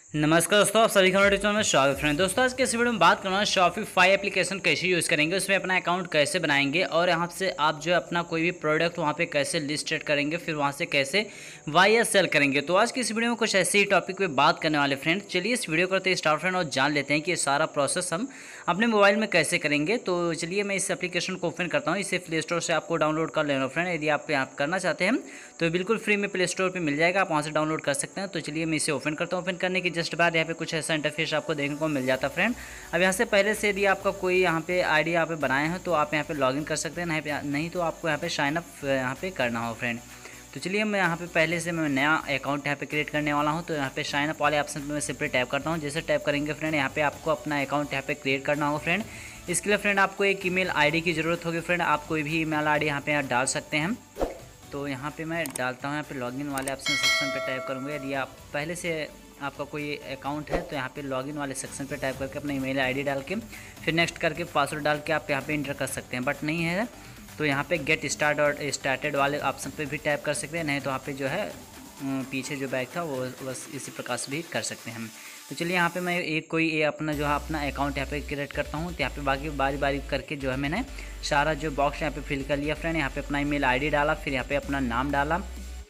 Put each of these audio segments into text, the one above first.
नमस्कार दोस्तों, आप सभी का हमारे चैनल में स्वागत है। फ्रेंड दोस्तों, आज के इस वीडियो में बात करना है शॉपिफाई एप्लीकेशन कैसे यूज़ करेंगे, उसमें अपना अकाउंट कैसे बनाएंगे और यहाँ से आप जो है अपना कोई भी प्रोडक्ट वहाँ पे कैसे लिस्टेड करेंगे, फिर वहाँ से कैसे बाय या सेल करेंगे। तो आज की इस वीडियो में कुछ ऐसे ही टॉपिक पे बात करने वाले फ्रेंड। चलिए इस वीडियो करते हैं स्टार्ट फ्रेंड और जान लेते हैं कि ये सारा प्रोसेस हम अपने मोबाइल में कैसे करेंगे। तो चलिए मैं इस एप्लीकेशन को ओपन करता हूँ। इसे प्ले स्टोर से आपको डाउनलोड कर लेना फ्रेंड। यदि आप यहाँ करना चाहते हैं तो बिल्कुल फ्री में प्ले स्टोर पर मिल जाएगा, आप वहाँ से डाउनलोड कर सकते हैं। तो चलिए मैं इसे ओपन करता हूँ। ओपन करने के जस्ट बाद यहाँ पे कुछ ऐसा इंटरफेस आपको देखने को मिल जाता फ्रेंड। अब यहाँ से पहले से यदि आपका कोई यहाँ पे आईडी यहाँ पे बनाए हैं तो आप यहाँ पे लॉगिन कर सकते हैं, नहीं तो आपको यहाँ पे साइन अप यहाँ पे करना हो फ्रेंड। तो चलिए मैं यहाँ पे पहले से मैं नया अकाउंट यहाँ पे क्रिएट करने वाला हूँ। तो यहाँ पे साइन अप वाले ऑप्शन पे मैं सिंपली टैप करता हूँ। जैसे टैप करेंगे फ्रेंड, यहाँ पे आपको अपना अकाउंट यहाँ पे क्रिएट करना होगा फ्रेंड। इसके लिए फ्रेंड आपको एक ईमेल आईडी की ज़रूरत होगी फ्रेंड। आप कोई भी ईमेल आईडी यहाँ पे डाल सकते हैं। तो यहाँ पे मैं डालता हूँ, यहाँ पे लॉगिन वाले ऑप्शन सेक्शन पे टाइप करूँगा। यदि आप पहले से आपका कोई अकाउंट है तो यहाँ पे लॉगिन वाले सेक्शन पे टाइप करके अपना ईमेल आईडी डाल के फिर नेक्स्ट करके पासवर्ड डाल के आप यहाँ पे इंटर कर सकते हैं। बट नहीं है तो यहाँ पे गेट स्टार्टेड वाले ऑप्शन पे भी टाइप कर सकते हैं, नहीं तो यहाँ पे जो है पीछे जो बैग था वो बस इसी प्रकार से भी कर सकते हैं। तो चलिए यहाँ पे मैं कोई अपना जो है अपना अकाउंट यहाँ पे क्रिएट करता हूँ। तो यहाँ पे बाकी बारी बारी करके जो है मैंने सारा जो बॉक्स यहाँ पे फिल कर लिया फ्रेंड। यहाँ पे अपना ईमेल आईडी डाला, फिर यहाँ पे अपना नाम डाला,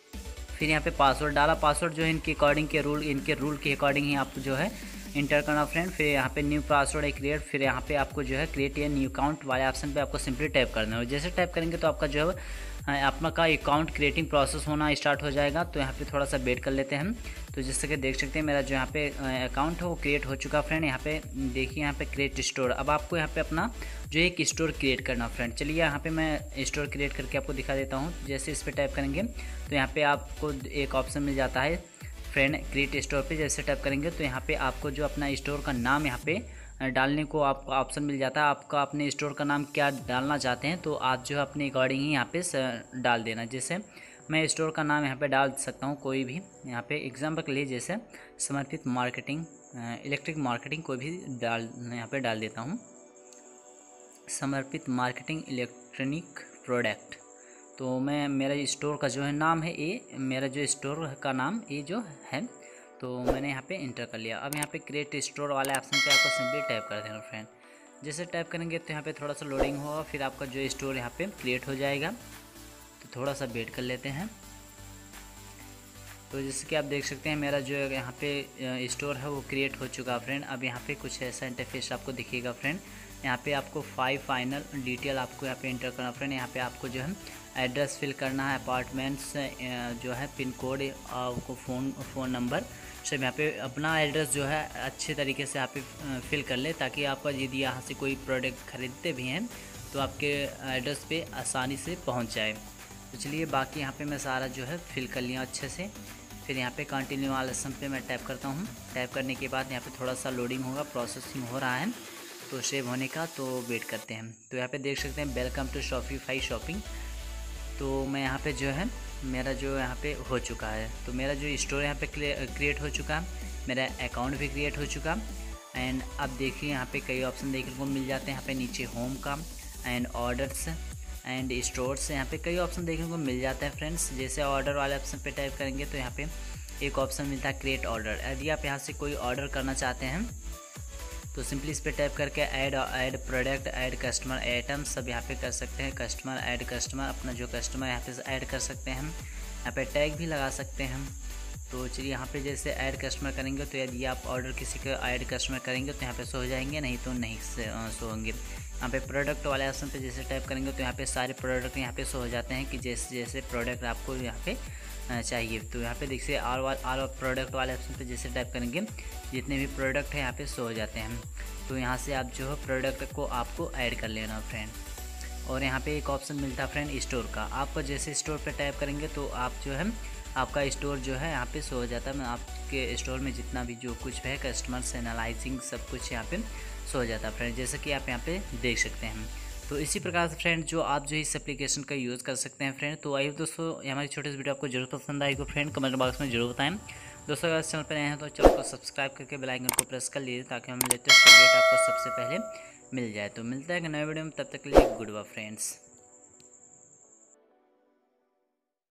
फिर यहाँ पे पासवर्ड डाला। पासवर्ड जो है इनके रूल के अकॉर्डिंग ही आप जो है इंटर करना फ्रेंड। फिर यहाँ पे न्यू पासवर्ड है क्रिएट, फिर यहाँ पे आपको जो है क्रिएट या न्यू अकाउंट वाले ऑप्शन पे आपको सिंपली टाइप करना है। जैसे टाइप करेंगे तो आपका जो है अपना का अकाउंट क्रिएटिंग प्रोसेस होना स्टार्ट हो जाएगा। तो यहाँ पे थोड़ा सा वेट कर लेते हैं हम। तो जैसे कि देख सकते हैं मेरा जो यहाँ पे अकाउंट है वो क्रिएट हो चुका फ्रेंड। यहाँ पे देखिए यहाँ पे क्रिएट स्टोर। अब आपको यहाँ पे अपना जो एक स्टोर क्रिएट करना फ्रेंड। चलिए यहाँ पे मैं स्टोर क्रिएट करके आपको दिखा देता हूँ। जैसे इस पर टाइप करेंगे तो यहाँ पे आपको एक ऑप्शन मिल जाता है फ्रेंड क्रिएट स्टोर पे। जैसे टाइप करेंगे तो यहाँ पे आपको जो अपना स्टोर का नाम यहाँ पे डालने को आपको ऑप्शन मिल जाता है। आपका अपने स्टोर का नाम क्या डालना चाहते हैं तो आप जो है अपने अकॉर्डिंग ही यहाँ पे डाल देना। जैसे मैं स्टोर का नाम यहाँ पे डाल सकता हूँ कोई भी। यहाँ पे एग्जाम्पल के लिए जैसे समर्पित मार्केटिंग इलेक्ट्रिक मार्केटिंग कोई भी यहाँ पे डाल देता हूँ, समर्पित मार्केटिंग इलेक्ट्रॉनिक प्रोडक्ट। तो मैं मेरा स्टोर का जो है नाम है मेरा जो स्टोर का नाम जो है तो मैंने यहाँ पे इंटर कर लिया। अब यहाँ पे क्रिएट स्टोर वाले ऑप्शन पे आपको सिंपली टाइप कर देना फ्रेंड। जैसे टाइप करेंगे तो यहाँ पे थोड़ा सा लोडिंग होगा, फिर आपका जो स्टोर यहाँ पे क्रिएट हो जाएगा। तो थोड़ा सा वेट कर लेते हैं। तो जैसे कि आप देख सकते हैं मेरा जो यहाँ पे स्टोर है वो क्रिएट हो चुका है फ्रेंड। अब यहाँ पे कुछ ऐसा इंटरफेस आपको दिखेगा फ्रेंड। यहाँ पे आपको फाइनल डिटेल आपको यहाँ पे इंटर करना फ्रेंड। यहाँ पे आपको जो है एड्रेस फिल करना है, अपार्टमेंट्स जो है, पिन कोड, आपको फ़ोन नंबर सब यहाँ पे अपना एड्रेस जो है अच्छे तरीके से यहाँ पे फिल कर ले, ताकि आपका यदि यहाँ से कोई प्रोडक्ट ख़रीदते भी हैं तो आपके एड्रेस पे आसानी से पहुँच जाए। तो चलिए बाकी यहाँ पे मैं सारा जो है फिल कर लिया अच्छे से। फिर यहाँ पे कंटिन्यू वाले ऑप्शन पे मैं टैप करता हूँ। टैप करने के बाद यहाँ पे थोड़ा सा लोडिंग होगा, प्रोसेसिंग हो रहा है तो सेव होने का, तो वेट करते हैं। तो यहाँ पे देख सकते हैं वेलकम टू शॉपिफाई शॉपिंग। तो मैं यहाँ पे जो है मेरा जो यहाँ पे हो चुका है। तो मेरा जो स्टोर यहाँ पे क्रिएट हो चुका, मेरा अकाउंट भी क्रिएट हो चुका। एंड अब देखिए यहाँ पे कई ऑप्शन देखने को मिल जाते हैं। यहाँ पे नीचे होम का एंड ऑर्डर्स एंड स्टोर्स, यहाँ पे कई ऑप्शन देखने को मिल जाता है फ्रेंड्स। जैसे ऑर्डर वाले ऑप्शन पे टाइप करेंगे तो यहाँ पे एक ऑप्शन मिलता है क्रिएट ऑर्डर। यदि आप यहाँ से कोई ऑर्डर करना चाहते हैं तो सिंपली इस पर टाइप करके add product, add customer item सब यहाँ पे कर सकते हैं। कस्टमर, ऐड कस्टमर, अपना जो कस्टमर यहाँ पे ऐड कर सकते हैं हम। यहाँ पे टैग भी लगा सकते हैं हम। तो चलिए यहाँ पे जैसे ऐड कस्टमर करेंगे तो यदि आप ऑर्डर किसी का ऐड कस्टमर करेंगे तो यहाँ पे शो हो जाएंगे, नहीं तो नहीं शो होंगे। यहाँ पे प्रोडक्ट वाले ऑप्शन पे जैसे टाइप करेंगे तो यहाँ पे सारे प्रोडक्ट यहाँ पे शो हो जाते हैं कि जैसे जैसे प्रोडक्ट आपको यहाँ पे चाहिए। तो यहाँ पे देखिए ऑल प्रोडक्ट वाले ऑप्शन पे जैसे टाइप करेंगे जितने भी प्रोडक्ट है यहाँ पे शो हो जाते हैं। तो यहाँ से आप जो है प्रोडक्ट को आपको ऐड कर लेना फ्रेंड। और यहाँ पे एक ऑप्शन मिलता है फ्रेंड स्टोर का। आपको जैसे स्टोर पे टाइप करेंगे तो आप जो है आपका स्टोर जो है यहाँ पे शो हो जाता है। मैं आपके स्टोर में जितना भी जो कुछ है कस्टमर्स एनालाइजिंग सब कुछ यहाँ पे शो हो जाता है फ्रेंड, जैसे कि आप यहाँ पे देख सकते हैं। तो इसी प्रकार से फ्रेंड जो आप जो इस एप्लीकेशन का यूज़ कर सकते हैं फ्रेंड। तो आई दोस्तों हमारी छोटी सी वीडियो आपको जरूर पसंद आएगी फ्रेंड, कमेंट बॉक्स में जरूर बताएं। दोस्तों अगर इस चैनल पर नए हैं तो चैनल को सब्सक्राइब करके बेल आइकन को प्रेस कर लीजिए ताकि हमें लेटेस्ट अपडेट आपको सबसे पहले मिल जाए। तो मिलता है नए वीडियो में, तब तक के लिए गुड बाय फ्रेंड्स।